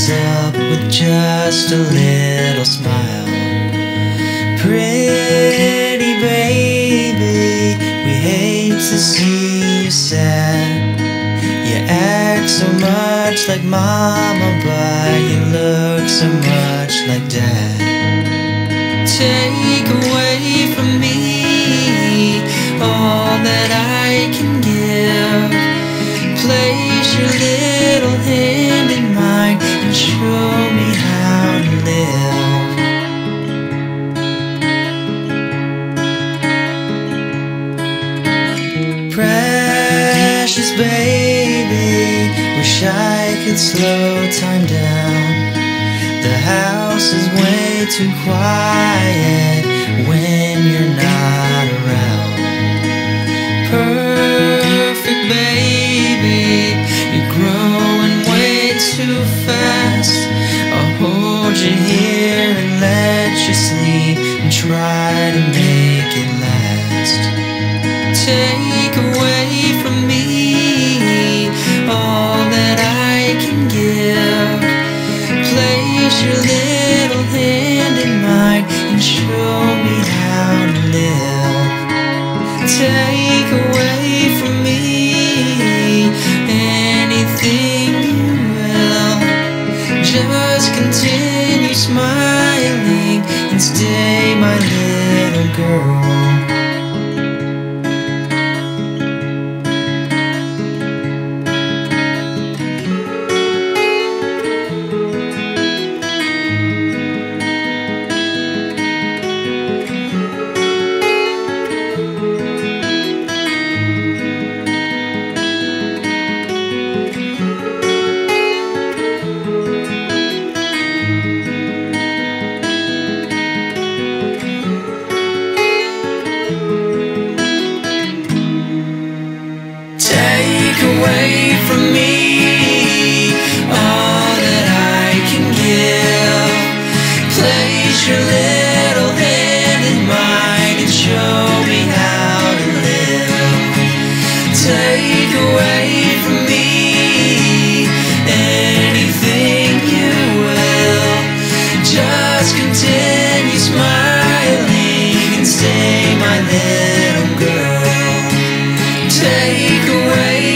up with just a little smile. Pretty baby, we hate to see you sad. You act so much like mama, but you look so much like dad. Take away from me all that I can give. Place your little hand in mine and show me how to live. Precious baby, wish I could slow time down. The house is way too quiet when you're not around. Perfect baby, you're growing way too fast. I'll hold you here and let you sleep and try to make it last. Take away from me all that I can give. Place your little hand in mine and show me how to live. Take away from me anything you will. Just continue smiling and stay my little girl. Away from me all that I can give. Place your little hand in mine and show me how to live. Take away from me anything you will. Just continue smiling and stay my little girl. Take away